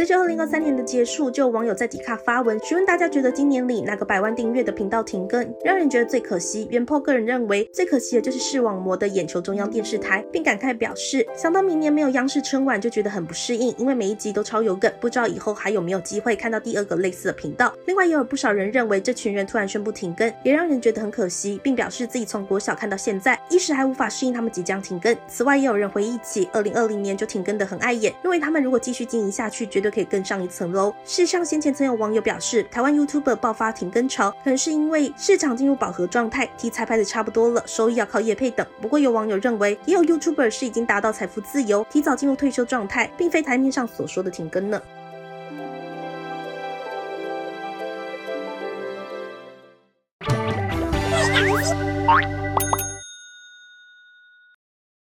着2023年的结束，就有网友在迪卡发文询问大家觉得今年里哪个100万订阅的频道停更让人觉得最可惜。元PO个人认为最可惜的就是视网膜的眼球中央电视台，并感慨表示想到明年没有央视春晚就觉得很不适应，因为每一集都超有梗，不知道以后还有没有机会看到第二个类似的频道。另外也有不少人认为这群人突然宣布停更也让人觉得很可惜，并表示自己从国小看到现在，一时还无法适应他们即将停更。此外也有人回忆起2020年就停更的很碍眼，认为他们如果继续经营下去绝对可以更上一层楼。事实上先前曾有网友表示台湾 YouTuber 爆发停更潮，可能是因为市场进入饱和状态，题材拍得差不多了，收益要靠业配等。不过有网友认为也有 YouTuber 是已经达到财富自由，提早进入退休状态，并非台面上所说的停更呢。